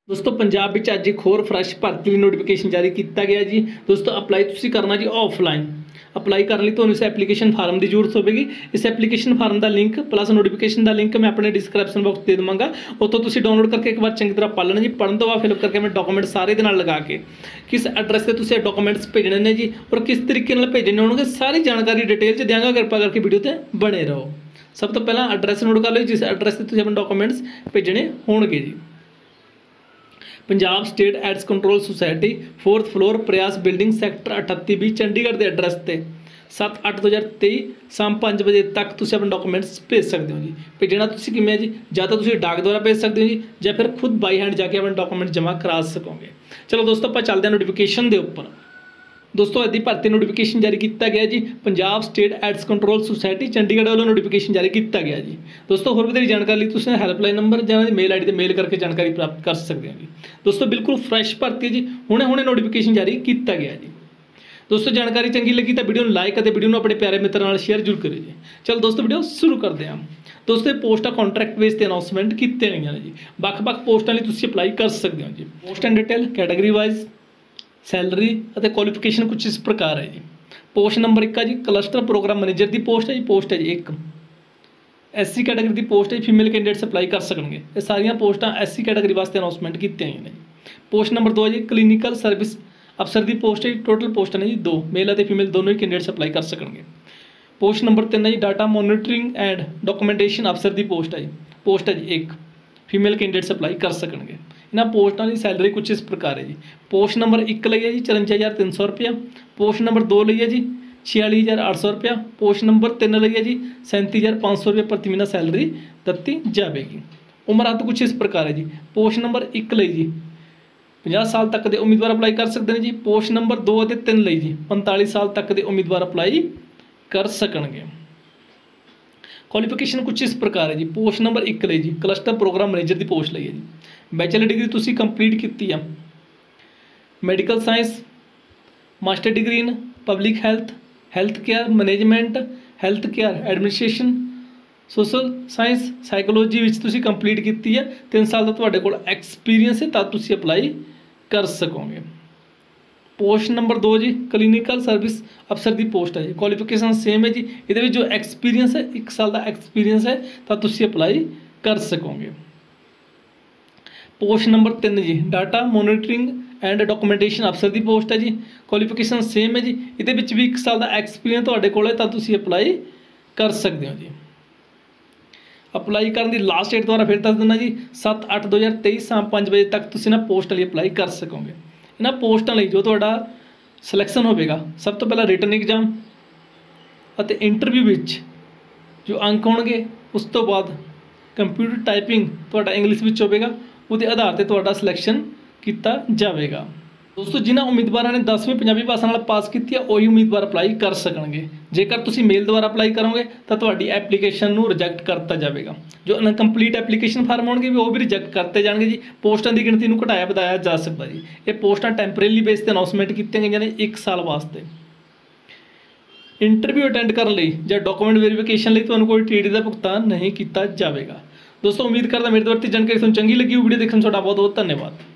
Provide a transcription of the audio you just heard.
दोस्तों पंजाब विच अज एक होर फ्रैश भर्ती लई नोटिफिकेशन जारी किया गया जी। दोस्तों अपलाई तुसीं करना जी ऑफलाइन। अपलाई करने लई तुहानूं इस एप्लीकेशन फार्म की जरूरत होगी। इस एप्लीकेशन फार्म का लिंक प्लस नोटिफिकेशन का लिंक मैं अपने डिस्क्रिप्शन बॉक्स दे देवांगा। उतों तुसीं डाउनलोड करके एक बार चंगी तरह पढ़ लेना जी। पढ़ने तो बाद फिलअप करके मैं डॉकूमेंट सारे दे नाल लगा के किस एड्रैस से तुसीं डॉकूमेंट्स भेजने ने जी और किस तरीके नाल भेजने होणगे सारी जानकारी डिटेल च देंगा। कृपा करके वीडियो ते बने रहो। सब तो पहला एड्रैस नोट कर लो जिस एड्रैस से तुसीं अपने डॉकूमेंट्स भेजने होणगे जी। Punjab state AIDS control society 4th floor Prayas building sector 38B Chandigarh के एड्रैस से 7/8/2023 शाम 5 बजे तक तुसीं अपने डॉकूमेंट्स भेज सकते हो जी। भेजना तुसीं किवें जी, या तो तुसीं डाक द्वारा भेज सकते हो जी या फिर खुद बाई हैंड जाके अपने डॉकूमेंट जमा करा सकोगे। चलो दोस्तों आप चलते हैं नोटिफिकेशन के उपर। दोस्तों अद्धी भर्ती नोटिफिकेशन जारी किया गया जी। Punjab state AIDS control society Chandigarh वालों नोटिफिकेशन जारी किया गया जी। दोस्तों होर वधेरी जानकारी तुसीं हैल्पलाइन नंबर या मेल आईडी ते मेल करके जानकारी प्राप्त कर सकते हैं जी। दोस्तों बिल्कुल फ्रैश भर्ती जी, हुणे हुणे नोटिफिकेशन जारी किया गया जी। दोस्तों जानकारी चंगी लगी तो वीडियो लाइक और वीडियो अपने प्यारे मित्रों नाल शेयर जरूर करिए जी। चलो दोस्तों वीडियो शुरू करते हैं। दोस्तों पोस्टां कॉन्ट्रैक्ट बेस पर अनाउंसमेंट की गई ने जी। ਵੱਖ-ਵੱਖ पोस्टां लई तुसीं अपलाई कर सकते हो जी। Post and detail category wise salary और क्वालिफिकेशन कुछ इस प्रकार है जी। पोस्ट नंबर 1 है जी क्लस्टर प्रोग्राम मैनेजर की पोस्ट है जी। पोस्ट है जी 1 SC कैटेगरी की पोस्ट है जी। फीमेल कैंडिडेट्स अप्लाई कर सकेंगे। ये सारिया पोस्टां SC कैटेगरी वास्ते अनाउंसमेंट की गई हैं जी। पोस्ट नंबर 2 है जी क्लीनिकल सर्विस अफसर की पोस्ट है जी। टोटल पोस्ट ने जी 2 मेल और फीमेल दोनों ही कैंडिडेट्स अप्लाई कर सकेंगे। पोस्ट नंबर 3 है जी डाटा मॉनिटरिंग एंड डॉक्यूमेंटेशन अफसर की पोस्ट है जी। पोस्ट है जी 1 फीमेल कैंडिडेट्स अप्लाई कर सकेंगे। इन्होंने पोस्टां की सैलरी कुछ इस प्रकार है जी। पोस्ट नंबर 1 लई है जी 54,300 रुपया। पोस्ट नंबर 2 लई है जी 46,800 रुपया। पोस्ट नंबर 3 लई है जी 37,500 रुपये प्रति महीना सैलरी दत्ती जाएगी। उम्र हद कुछ इस प्रकार है जी। पोस्ट नंबर 1 लई जी 50 साल तक के उम्मीदवार अप्लाई कर सकते हैं जी। पोस्ट नंबर 2 और 3 लई जी 45 साल तक के उम्मीदवार अप्लाई कर सकेंगे। क्वालिफिकेशन कुछ इस प्रकार है जी। पोस्ट नंबर 1 लई जी क्लस्टर प्रोग्राम मैनेजर की पोस्ट लई है जी। बैचलर डिग्री तुसीं कंप्लीट की है। Medical science master degree in public health health care management health care administration social science psychology विच तुसीं कंप्लीट की है। 3 साल का तुहाडे कोल एक्सपीरियंस है तब तुसीं अप्लाई कर सकोगे। पोस्ट नंबर 2 जी क्लीनिकल सर्विस अफसर की पोस्ट है जी। क्वालिफिकेशन सेम है जी। ये जो एक्सपीरियंस है 1 साल का एक्सपीरियंस है तब तुसीं अप्लाई कर सकोगे। पोस्ट नंबर 3 जी डाटा मॉनिटरिंग एंड डॉक्यूमेंटेशन अफसर की पोस्ट है जी। क्वालिफिकेशन सेम है जी। ये भी 1 साल का एक्सपीरियंस तुहाडे कोल है तब तुसीं अप्लाई कर सकते हो जी। अप्लाई करने की लास्ट डेट द्वारा फिर दस देना जी 7/8/2023 शाम 5 बजे तक तुसीं ना पोस्ट लिए अप्लाई कर सकोगे। इन्हां पोस्टां लई जो तुहाडा सिलेक्शन होगा सब तो पहला रिटन एग्जाम और इंटरव्यू विच जो अंक होंगे उस तो बाद कंप्यूटर टाइपिंग तुहाडा इंग्लिश विच होगा उसके आधार पर तुहाडा सिलेक्शन किया जाएगा। दोस्तों जिन्होंने उम्मीदवारों ने 10वीं पंजाबी भाषा नाल पास की है वही उम्मीदवार अप्लाई कर सकेंगे। जेकर तुसीं मेल द्वारा अप्लाई करोगे तो तुहाडी एप्लीकेशन नूं रिजेक्ट करता जाएगा। जो अनकंप्लीट एप्लीकेशन फार्म होंगे वो भी रिजेक्ट करते जाएंगे जी। पोस्टां की गिणती नूं घटाया वधाया जा सकता जी। ये पोस्टां टैंपरेरी बेस पर अनाउंसमेंट की गई ने 1 साल वास्ते। इंटरव्यू अटेंड करने लई या डॉकूमेंट वेरीफिकेशन लई तुहानूं कोई TD का भुगतान नहीं किया जाएगा। दोस्तों उम्मीद करता मेरे द्वारा जानकारी तुहानूं चंगी लगी। वीडियो देखने तुहाडा बहुत बहुत धन्यवाद।